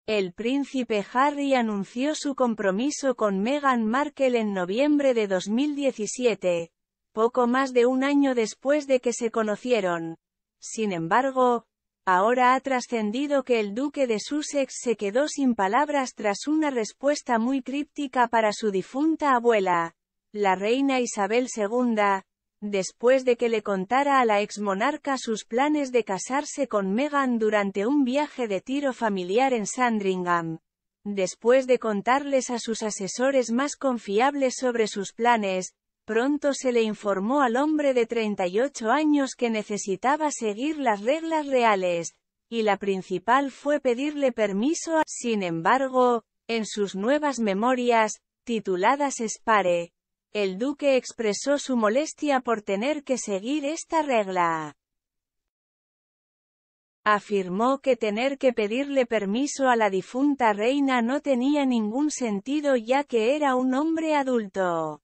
El príncipe Harry anunció su compromiso con Meghan Markle en noviembre de 2017, poco más de un año después de que se conocieron. Sin embargo, ahora ha trascendido que el duque de Sussex se quedó sin palabras tras una respuesta muy críptica para su difunta abuela, la reina Isabel II, después de que le contara a la exmonarca sus planes de casarse con Meghan durante un viaje de tiro familiar en Sandringham. Después de contarles a sus asesores más confiables sobre sus planes, pronto se le informó al hombre de 38 años que necesitaba seguir las reglas reales, y la principal fue pedirle permiso. Sin embargo, en sus nuevas memorias, tituladas Spare, el duque expresó su molestia por tener que seguir esta regla. Afirmó que tener que pedirle permiso a la difunta reina no tenía ningún sentido ya que era un hombre adulto.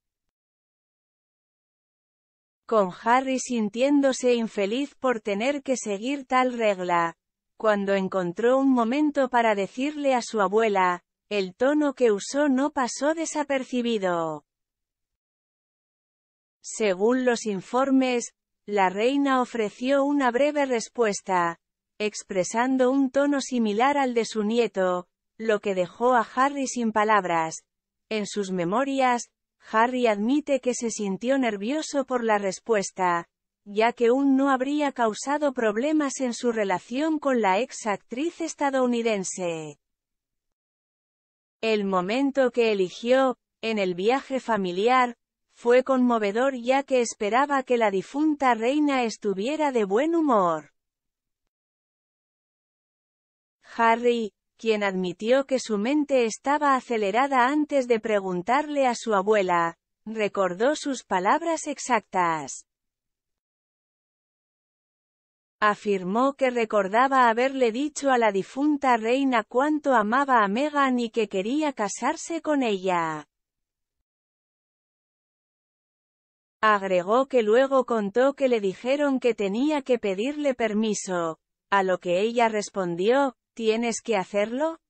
Con Harry sintiéndose infeliz por tener que seguir tal regla, cuando encontró un momento para decirle a su abuela, el tono que usó no pasó desapercibido. Según los informes, la reina ofreció una breve respuesta, expresando un tono similar al de su nieto, lo que dejó a Harry sin palabras. En sus memorias, Harry admite que se sintió nervioso por la respuesta, ya que un no habría causado problemas en su relación con la ex actriz estadounidense. El momento que eligió, en el viaje familiar, fue conmovedor ya que esperaba que la difunta reina estuviera de buen humor. Harry, quien admitió que su mente estaba acelerada antes de preguntarle a su abuela, recordó sus palabras exactas. Afirmó que recordaba haberle dicho a la difunta reina cuánto amaba a Meghan y que quería casarse con ella. Agregó que luego contó que le dijeron que tenía que pedirle permiso, a lo que ella respondió, ¿tienes que hacerlo?